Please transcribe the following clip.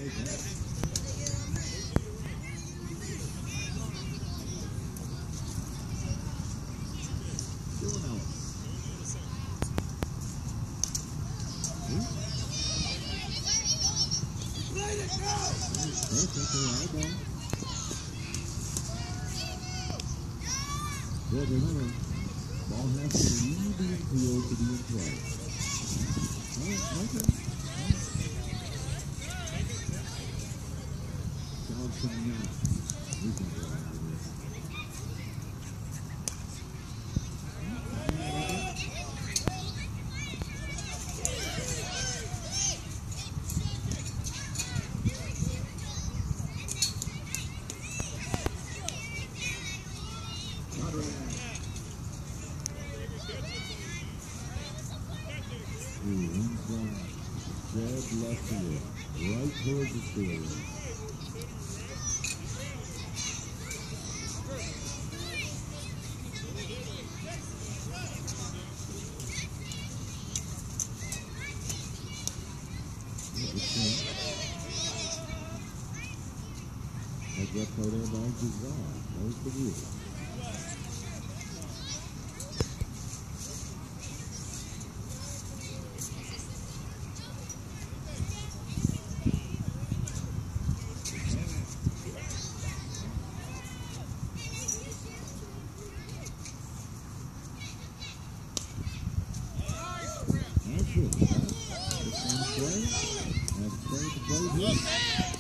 Good, remember, ball has to leave the field to be in play. Okay. Johnson not. He's going to go after this. Dead left field, right towards the field. That got played in by Giselle. That was the view. That's it. That's on play. That's play to play.